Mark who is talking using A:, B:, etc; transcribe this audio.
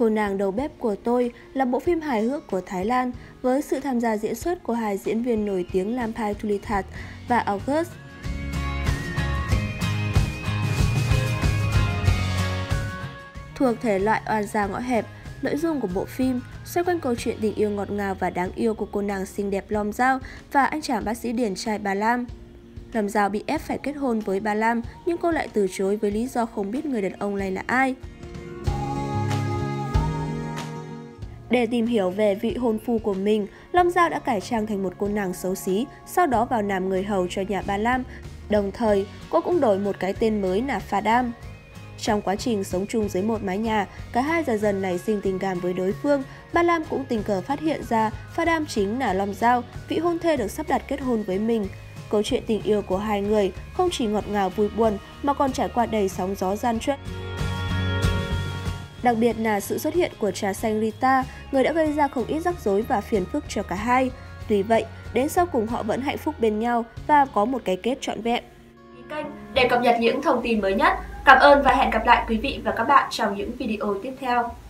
A: Cô nàng đầu bếp của tôi là bộ phim hài hước của Thái Lan với sự tham gia diễn xuất của hai diễn viên nổi tiếng Lampai Tulitat và August. Thuộc thể loại oan gia ngõ hẹp, nội dung của bộ phim xoay quanh câu chuyện tình yêu ngọt ngào và đáng yêu của cô nàng xinh đẹp Lom Giao và anh chàng bác sĩ điển trai Ba Lam. Lom Giao bị ép phải kết hôn với Ba Lam nhưng cô lại từ chối với lý do không biết người đàn ông này là ai. Để tìm hiểu về vị hôn phu của mình, Lom Giao đã cải trang thành một cô nàng xấu xí, sau đó vào làm người hầu cho nhà Ba Lam. Đồng thời, cô cũng đổi một cái tên mới là Phadam. Trong quá trình sống chung dưới một mái nhà, cả hai dần dần nảy sinh tình cảm với đối phương. Ba Lam cũng tình cờ phát hiện ra Phadam chính là Lom Giao, vị hôn thê được sắp đặt kết hôn với mình. Câu chuyện tình yêu của hai người không chỉ ngọt ngào vui buồn mà còn trải qua đầy sóng gió gian truân. Đặc biệt là sự xuất hiện của trà xanh Rita, người đã gây ra không ít rắc rối và phiền phức cho cả hai. Tuy vậy, đến sau cùng họ vẫn hạnh phúc bên nhau và có một cái kết trọn vẹn.
B: Kênh để cập nhật những thông tin mới nhất. Cảm ơn và hẹn gặp lại quý vị và các bạn trong những video tiếp theo.